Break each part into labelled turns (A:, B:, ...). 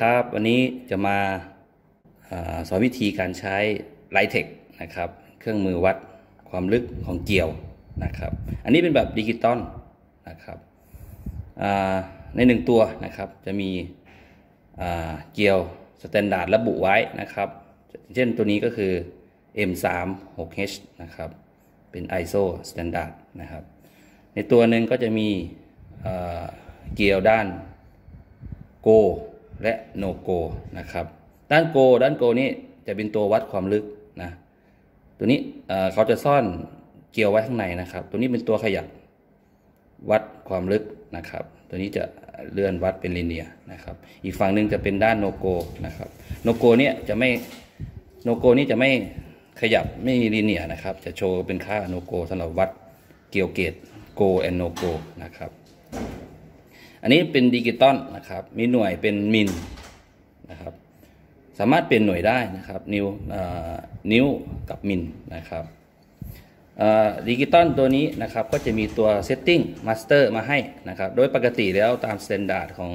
A: ครับวันนี้จะมาสอนวิธีการใช้ Lightech นะครับเครื่องมือวัดความลึกของเกลียวนะครับอันนี้เป็นแบบดิจิตอลนะครับใน1ตัวนะครับจะมีเกลียวสแตนดาร์ดระบุไว้นะครับเช่นตัวนี้ก็คือ M36H นะครับเป็น ISO Standard นะครับในตัวหนึ่งก็จะมีเกลียวด้าน Go และ No Go นะครับด้าน Go นี้จะเป็นตัววัดความลึกนะตัวนี้เขาจะซ่อนเกลียวไว้ข้างในนะครับตัวนี้เป็นตัวขยับวัดความลึกนะครับตัวนี้จะเลื่อนวัดเป็นลิเนียร์นะครับอีกฝั่งหนึ่งจะเป็นด้าน No Go นะครับ No Go เนี่ยจะไม่ No Go นี่จะไม่ขยับไม่ลิเนียร์นะครับจะโชว์เป็นค่า No Go สำหรับวัดเกลียวเกจ Go and No Go นะครับอันนี้เป็นดิจิตอลนะครับมีหน่วยเป็นมิลนะครับสามารถเปลี่ยนหน่วยได้นะครับนิ้วกับมิลนะครับดิจิตอลตัวนี้นะครับก็จะมีตัว Setting Master มาให้นะครับโดยปกติแล้วตามสแตนดาร์ดของ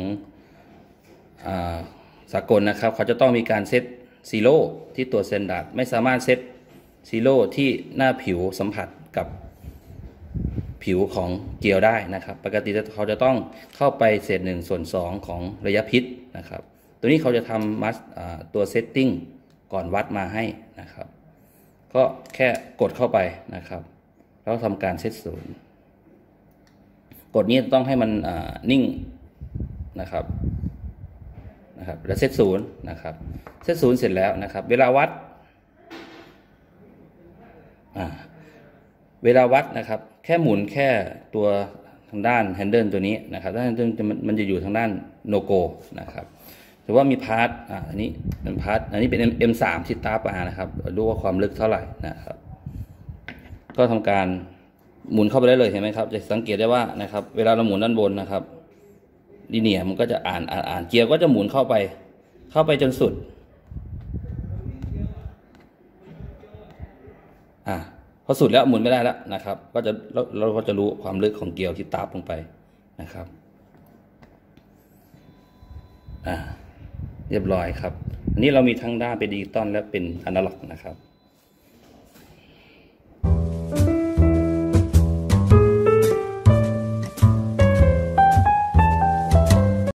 A: สากลนะครับเขาจะต้องมีการเซตซีโร่ที่ตัวสแตนดาร์ดไม่สามารถเซตซีโร่ที่หน้าผิวสัมผัสกับผิวของเกลียวได้นะครับปกติเขาจะต้องเข้าไปเศษ1/2ของระยะพิษนะครับตัวนี้เขาจะทำตัวเซตติ้งก่อนวัดมาให้นะครับก็แค่กดเข้าไปนะครับแล้วทำการเซตศูนย์กดนี้ต้องให้มันนิ่งนะครับแล้วเซตศูนย์นะครับเซตศูนย์เสร็จแล้วนะครับเวลาวัดนะครับแค่หมุนแค่ตัวทางด้านแฮนเดิลตัวนี้นะครับด้านมันจะอยู่ทางด้านโนโกนะครับหรือว่ามีพาร์ทอันนี้เป็นพาร์ทอันนี้เป็น M3 ที่ตาปานะครับดูว่าความลึกเท่าไหร่นะครับก็ทำการหมุนเข้าไปได้เลยเห็นไหมครับจะสังเกตได้ว่านะครับเวลาเราหมุนด้านบนนะครับลิเนียร์มันก็จะอ่านเกียร์ก็จะหมุนเข้าไปจนสุดพอสุดแล้วหมุนไม่ได้แล้วนะครับก็จะเราก็จะรู้ความลึกของเกลียวที่ตาบลงไปนะครับเรียบร้อยครับอันนี้เรามีทั้งด้านเป็นดิจิตอลและเป็นอนาล็อกนะครับ